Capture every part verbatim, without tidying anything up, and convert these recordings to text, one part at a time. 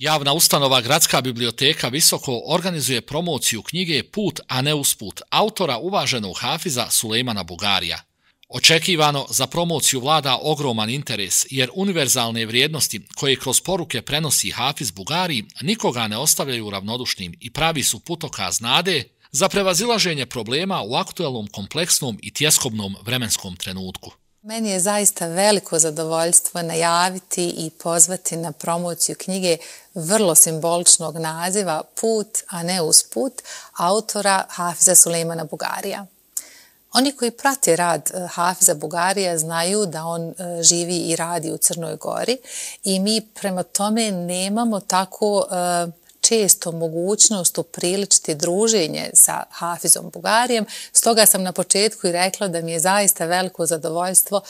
Javna ustanova Gradska biblioteka Visoko organizuje promociju knjige Put, a ne usput, autora uvaženog hafiza Sulejmana Bugarija. Očekivano, za promociju vlada ogroman interes, jer univerzalne vrijednosti koje kroz poruke prenosi hafiz Bugari nikoga ne ostavljaju ravnodušnim i pravi su putokaz nade za prevazilaženje problema u aktuelnom kompleksnom i tjeskobnom vremenskom trenutku. Meni je zaista veliko zadovoljstvo najaviti i pozvati na promociju knjige vrlo simboličnog naziva Put, a ne usput, autora hafiza Sulejmana Bugarija. Oni koji prate rad hafiza Bugarija znaju da on živi i radi u Crnoj Gori i mi prema tome nemamo tako često mogućnost upriličiti druženje sa hafizom Bugarijem. Stoga sam na početku i rekla da mi je zaista veliko zadovoljstvo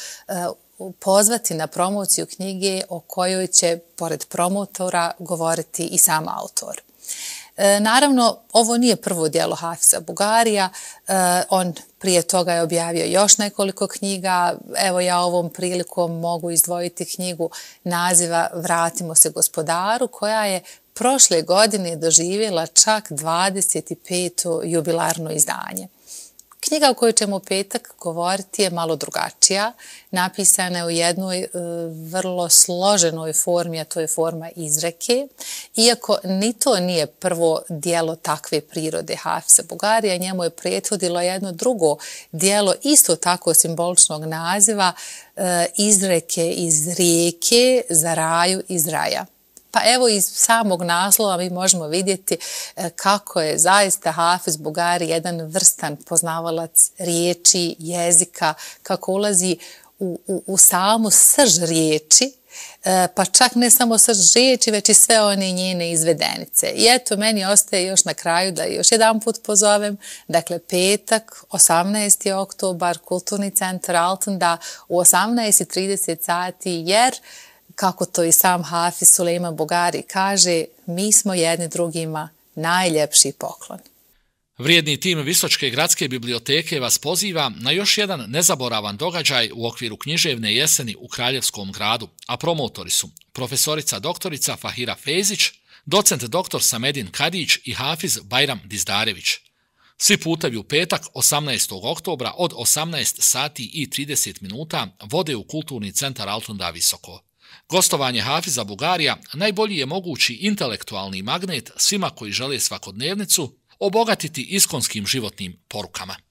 pozvati na promociju knjige o kojoj će, pored promotora, govoriti i sam autor. Naravno, ovo nije prvo djelo hafiza Bugarija, on prije toga je objavio još nekoliko knjiga. Evo ja ovom prilikom mogu izdvojiti knjigu naziva Vratimo se gospodaru, koja je prošle godine doživjela čak dvadeset peto jubilarno izdanje. Knjiga o kojoj ćemo u petak govoriti je malo drugačija. Napisana je u jednoj e, vrlo složenoj formi, a to je forma izreke. Iako ni to nije prvo dijelo takve prirode hafiza Bugarija, njemu je prethodilo jedno drugo dijelo isto tako simboličnog naziva e, izreke iz rijeke za raju iz raja. Pa evo iz samog naslova mi možemo vidjeti kako je zaista hafiz Bugari jedan vrstan poznavalac riječi, jezika, kako ulazi u, u, u samu srž riječi, pa čak ne samo srž riječi, već i sve one njene izvedenice. I eto, meni ostaje još na kraju da još jedan put pozovem, dakle petak, osamnaesti oktobar, Kulturni centar Altunda u osamnaest i trideset sati, jer kako to i sam hafiz Sulejman Bugari kaže, mi smo jedni drugima najljepši poklon. Vrijedni tim Visočke gradske biblioteke vas poziva na još jedan nezaboravan događaj u okviru književne jeseni u Kraljevskom gradu, a promotori su profesorica doktorica Fahira Fejzić, docent doktor Samedin Kadić i hafiz Bajram Dizdarević. Svi putevi u petak, osamnaestog oktobra od osamnaest sati i trideset minuta vode u Kulturni centar Altunda Visoko. Gostovanje hafiza Bugarija najbolji je mogući intelektualni magnet svima koji žele svakodnevnicu obogatiti iskonskim životnim porukama.